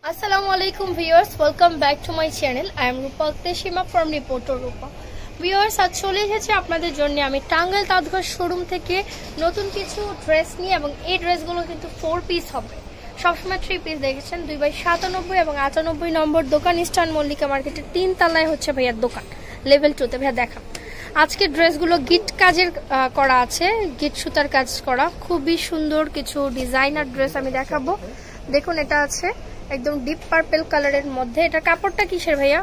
Assalamu alaikum viewers, welcome back to my channel. I am Rupa Teshima from Reporter Rupa. Viewers, আজ চলে এসেছি আপনাদের জন্য আমি টাঙ্গাইল তাঁতঘর শোরুম থেকে নতুন কিছু ড্রেস নিয়ে এবং এই ড্রেসগুলো কিন্তু 4 পিস হবে। সবসময় 3 পিস দেখেছেন 2/97 এবং 98 নম্বর দোকান ইস্টার্ন মল্লিকা মার্কেটের 3 তলায় হচ্ছে ভাইয়ার দোকান লেভেল 2 তে। ভাইয়া দেখান আজকে ড্রেসগুলো গিট কাজের করা আছে, গিট সুতার কাজ করা, খুবই সুন্দর কিছু ডিজাইনার ড্রেস আমি দেখাবো। দেখুন এটা আছে একদম ডিপ পার্পল কালারের মধ্যে। এটা কাপড়টা কিসের ভাইয়া?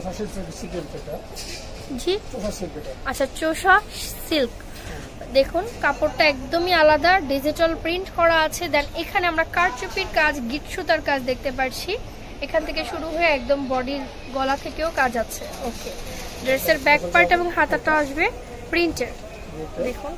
জি আচ্ছা, চোষা সিল্ক। দেখুন কাপড়টা একদমই আলাদা, ডিজিটাল প্রিন্ট করা আছে। দেন এখানে আমরা কারচুপির কাজ, গিট সুতার কাজ দেখতে পাচ্ছি। এখান থেকে শুরু হয়ে একদম বডির গলা থেকেও কাজ আছে। ওকে, ড্রেসের ব্যাক পার্ট এবং হাতাটা আসবে প্রিন্টের। দেখুন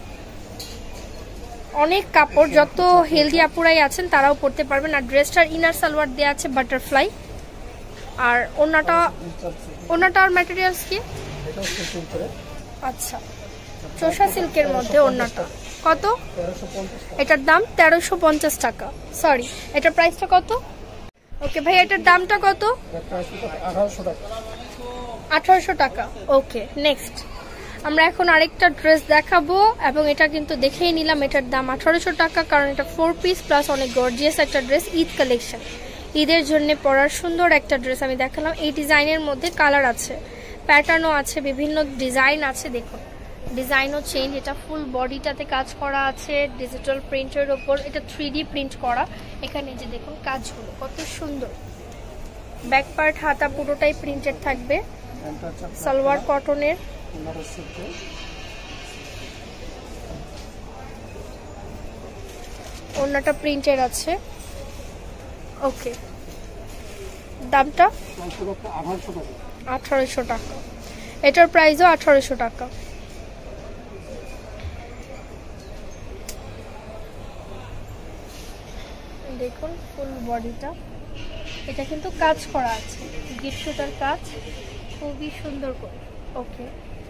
অনেক কাপড়, যত হেলদি আপুরাই আছেন তারাও পরতে পারবেন। আর ড্রেসটার ইনার সালোয়ার দেওয়া আছে বাটারফ্লাই। আর ওনাটার ম্যাটেরিয়ালস কি? আচ্ছা, চোষা সিল্কের মধ্যে ওনাটা কত? এটার দাম 1350 টাকা। সরি, এটার প্রাইসটা কত? ওকে ভাই, এটার দামটা কত? 1800 টাকা। ওকে, নেক্সট আমরা এখন আরেকটা ড্রেস দেখাবো এবং এটা কিন্তু দেখেই নিলাম এটার দাম 1800 টাকা, কারণ এটা 4 পিস প্লাস অনেক গর্জিয়াস একটা ড্রেস। ঈদ কালেকশন, ঈদের জন্য পরার সুন্দর একটা ড্রেস আমি দেখালাম। এই ডিজাইনের মধ্যে কালার আছে, প্যাটার্নও আছে, বিভিন্ন ডিজাইন আছে। দেখুন ডিজাইনও চেঞ্জ। এটা ফুল বডিটাতে কাজ করা আছে ডিজিটাল প্রিন্টের ওপর। এটা 3D প্রিন্ট করা। এখানে যে দেখুন কাজগুলো কত সুন্দর। ব্যাক পার্ট হাতা পুরোটাই প্রিন্টেড থাকবে। সালোয়ার কটনের, ওড়নাটা প্রিন্টের আছে। ওকে, দামটা 1800 টাকা। এটার প্রাইসও 1800 টাকা। দেখুন ফুল বডিটা, এটা কিন্তু কাজ করা আছে, গিট সুতার কাজ, খুবই সুন্দর করে। ওকে,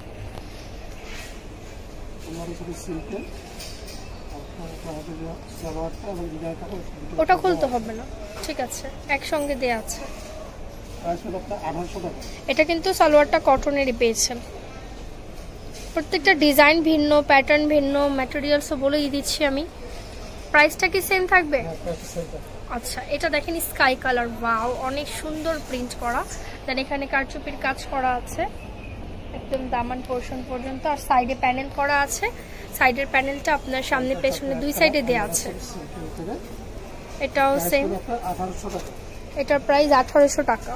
ওটা খুলতে হবে না, ঠিক আছে, একসঙ্গে দেয়া আছে। এটা কিন্তু সালোয়ারটা কটনেরই পেয়েছেন। প্রত্যেকটা ডিজাইন ভিন্ন, প্যাটার্ন ভিন্ন, ম্যাটেরিয়ালসও বলেই দিচ্ছি আমি। প্রাইসটা কি সেম থাকবে? আচ্ছা, এটা দেখেন স্কাই কালার, ওয়াও, অনেক সুন্দর প্রিন্ট করা। দেন এখানে কারচুপির কাজ করা আছে একদম দামান পোর্শন পর্যন্ত। আর সাইডে প্যানেল করা আছে। সাইডের প্যানেলটা আপনার সামনে পেছনে দুই সাইডে দেয়া আছে। এটাও সেম। এটার প্রাইস 1800 টাকা।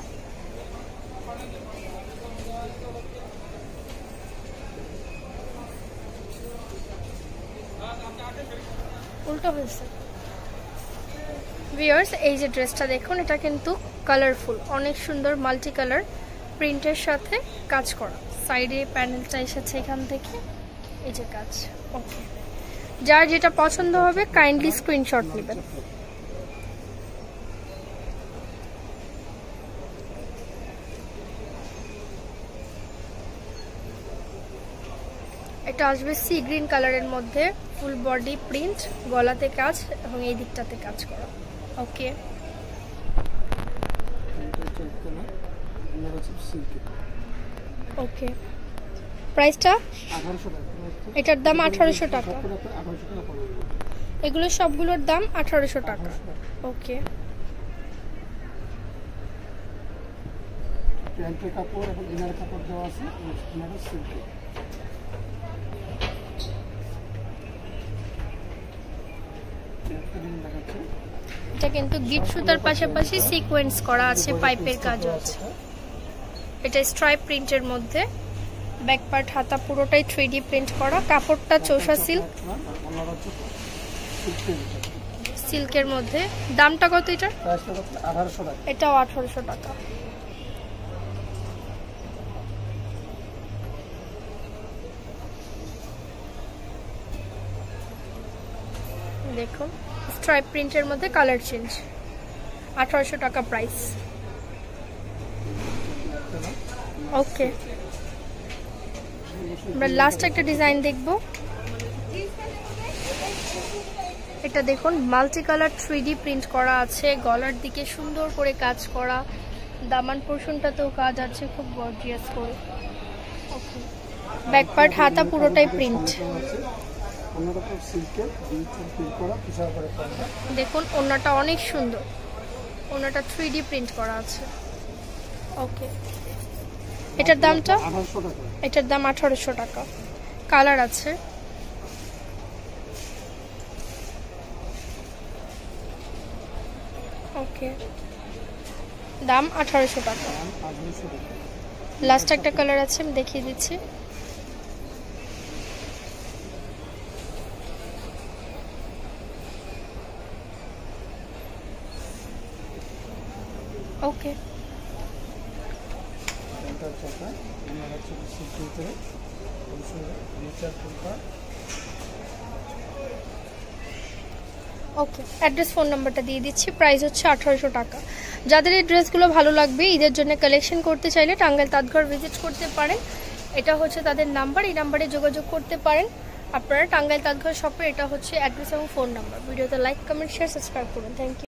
উল্টো হয়েছে। ভিউয়ার্স, এই যে ড্রেসটা দেখুন, এটা কিন্তু কালারফুল, অনেক সুন্দর মাল্টি কালার প্রিন্টের সাথে কাজ করা। সাইডে প্যানেলটা এসেছে এখান থেকে, এই যে কাজ। ওকে, যার যেটা পছন্দ হবে কাইন্ডলি স্ক্রিনশট নেবেন। এটা আসবে সি গ্রিন কালারের মধ্যে, ফুল বডি প্রিন্ট, গলাতে কাজ এবং এই দিকটাতে কাজ করা। ওকে, ওকে, প্রাইসটা 1800 টাকা। এটার দাম 1800 টাকা। এগুলো সবগুলোর দাম 1800 টাকা। ওকে, প্যান্টের কাপড় এবং ইনার কাপড় দেওয়া আছে। এটা কিন্তু গিট সুতার পাশাপাশি সিকোয়েন্স করা আছে, পাইপের কাজও আছে। এটা স্ট্রাইপ প্রিন্টের মধ্যে, ব্যাক পার্ট হাতা পুরোটাই 3D প্রিন্ট করা। কাপড়টা চোষা সিল্ক, সিল্কের মধ্যে। দামটা কত এটার? এটাও 1800 টাকা। দেখুন স্ট্রাইপ প্রিন্টের মধ্যে কালার চেঞ্জ, 1800 টাকা প্রাইস। ওকে, আমরা লাস্ট একটা ডিজাইন দেখবো। এটা দেখুন মাল্টি কালার 3D প্রিন্ট করা আছে, গলার দিকে সুন্দর করে কাজ করা, দামান পোর্শনটাতেও কাজ আছে খুব গর্জিয়াস করে। ওকে, ব্যাক পার্ট হাতা পুরোটাই প্রিন্ট। দেখুন ওড়নাটা অনেক সুন্দর, ওড়নাটা 3D প্রিন্ট করা আছে। ওকে, এটার দামটা? এটার দাম 1800 টাকা। কালার আছে। ওকে, দাম 1800 টাকা। লাস্ট একটা কালার আছে, আমি দেখিয়ে দিচ্ছি। ওকে, ওকে, অ্যাড্রেস ফোন নাম্বারটা দিয়ে দিচ্ছি। প্রাইস হচ্ছে 1800 টাকা। যাদের এই ড্রেসগুলো ভালো লাগবে, ঈদের জন্য কালেকশন করতে চাইলে টাঙ্গাইল তাঁতঘর ভিজিট করতে পারেন। এটা হচ্ছে তাদের নাম্বার, এই নাম্বারে যোগাযোগ করতে পারেন আপনারা। টাঙ্গাইল তাঁতঘর শপে এটা হচ্ছে অ্যাড্রেস এবং ফোন নাম্বার। ভিডিওতে লাইক, কমেন্ট, শেয়ার, সাবস্ক্রাইব করুন। Thank you.